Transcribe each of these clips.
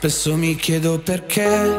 Spesso mi chiedo perché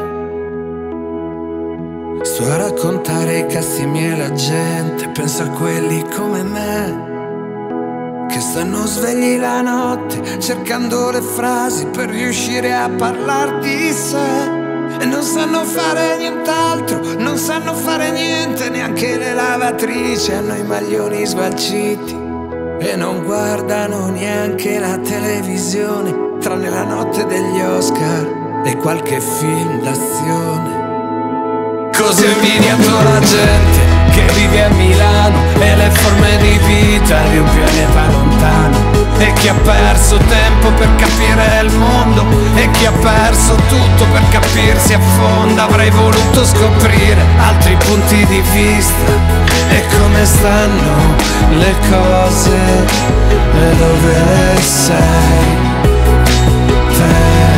sto a raccontare i cazzi miei alla gente. Penso a quelli come me che stanno svegli la notte cercando le frasi per riuscire a parlar di sé. E non sanno fare nient'altro, non sanno fare niente, neanche le lavatrici, hanno i maglioni sgualciti e non guardano neanche la televisione, tranne la notte degli Oscar e qualche film d'azione. Così ho invidiato la gente che vive a Milano e le forme di vita di un pianeta lontano, e chi ha perso tempo per capire il mondo, e chi ha perso tutto per capirsi a fondo. Avrei voluto scoprire altri punti di vista e come stanno le cose e dove sei te.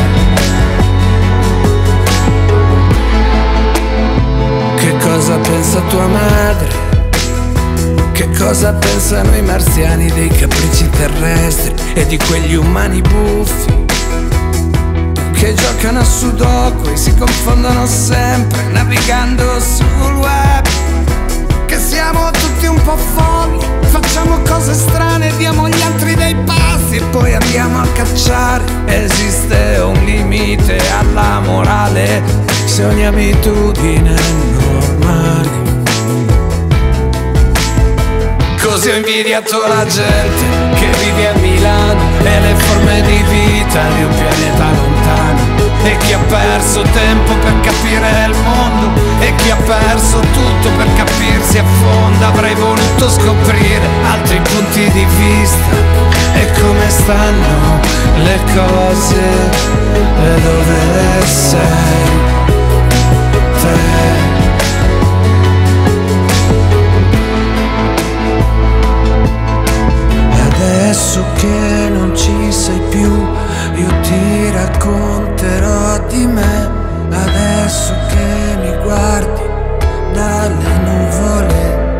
Che cosa pensa tua madre? Che cosa pensano i marziani dei capricci terrestri e di quegli umani buffi che giocano a sudoku e si confondono sempre navigando sul web? Che siamo tutti un po' folli, facciamo cose strane, diamo agli altri dei passi e poi andiamo a cacciare. Esiste un limite alla morale se ogni abitudine è normale. Così ho invidiato la gente che vive a Milano e le forme di vita di un pianeta lontano, e chi ha perso tempo per capire il mondo, e chi ha perso tutto per capirsi a fondo. Avrei voluto scoprire altri punti di vista e come stanno le cose e dove sei te. Adesso che non ci sei più, io ti racconterò di me. Adesso che mi guardi dalle nuvole,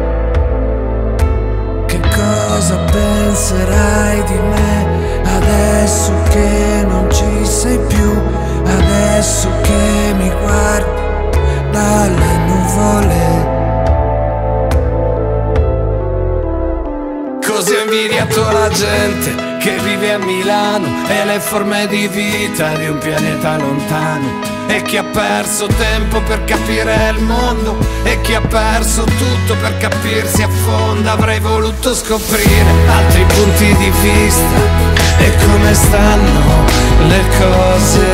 che cosa penserai di me? Adesso che non ci sei più, adesso che mi guardi dalle nuvole. Così ho invidiato la gente che vive a Milano e le forme di vita di un pianeta lontano, e chi ha perso tempo per capire il mondo, e chi ha perso tutto per capirsi a fondo. Avrei voluto scoprire altri punti di vista e come stanno le cose